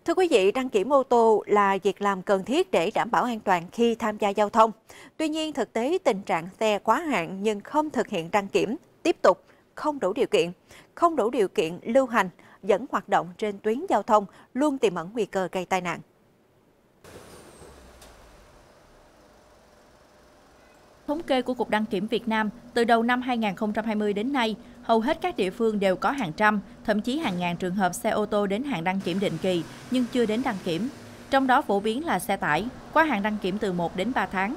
Thưa quý vị, đăng kiểm ô tô là việc làm cần thiết để đảm bảo an toàn khi tham gia giao thông. Tuy nhiên, thực tế tình trạng xe quá hạn nhưng không thực hiện đăng kiểm, tiếp tục không đủ điều kiện lưu hành, vẫn hoạt động trên tuyến giao thông luôn tiềm ẩn nguy cơ gây tai nạn. Thống kê của Cục Đăng kiểm Việt Nam, từ đầu năm 2020 đến nay, hầu hết các địa phương đều có hàng trăm, thậm chí hàng ngàn trường hợp xe ô tô đến hạn đăng kiểm định kỳ nhưng chưa đến đăng kiểm. Trong đó phổ biến là xe tải, quá hạn đăng kiểm từ 1 đến 3 tháng.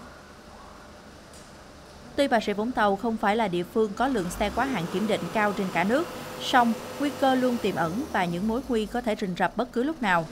Tuy Bà Rịa Vũng Tàu không phải là địa phương có lượng xe quá hạn kiểm định cao trên cả nước, song nguy cơ luôn tiềm ẩn và những mối nguy có thể rình rập bất cứ lúc nào.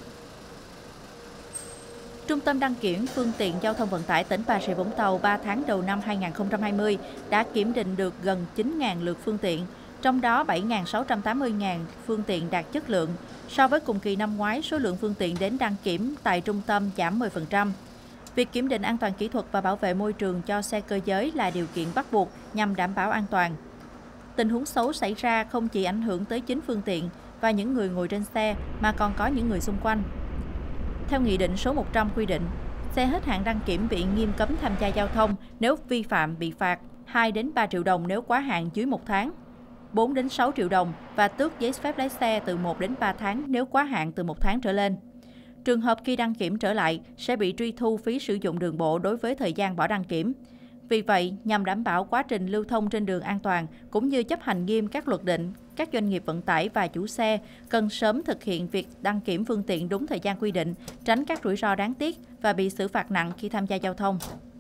Trung tâm đăng kiểm phương tiện giao thông vận tải tỉnh Bà Rịa Vũng Tàu 3 tháng đầu năm 2020 đã kiểm định được gần 9.000 lượt phương tiện, trong đó 7.680.000 phương tiện đạt chất lượng. So với cùng kỳ năm ngoái, số lượng phương tiện đến đăng kiểm tại trung tâm giảm 10%. Việc kiểm định an toàn kỹ thuật và bảo vệ môi trường cho xe cơ giới là điều kiện bắt buộc nhằm đảm bảo an toàn. Tình huống xấu xảy ra không chỉ ảnh hưởng tới chính phương tiện và những người ngồi trên xe mà còn có những người xung quanh. Theo Nghị định số 100 quy định, xe hết hạn đăng kiểm bị nghiêm cấm tham gia giao thông nếu vi phạm bị phạt 2 đến 3 triệu đồng nếu quá hạn dưới 1 tháng, 4 đến 6 triệu đồng và tước giấy phép lái xe từ 1 đến 3 tháng nếu quá hạn từ 1 tháng trở lên. Trường hợp khi đăng kiểm trở lại sẽ bị truy thu phí sử dụng đường bộ đối với thời gian bỏ đăng kiểm. Vì vậy, nhằm đảm bảo quá trình lưu thông trên đường an toàn cũng như chấp hành nghiêm các luật định, các doanh nghiệp vận tải và chủ xe cần sớm thực hiện việc đăng kiểm phương tiện đúng thời gian quy định, tránh các rủi ro đáng tiếc và bị xử phạt nặng khi tham gia giao thông.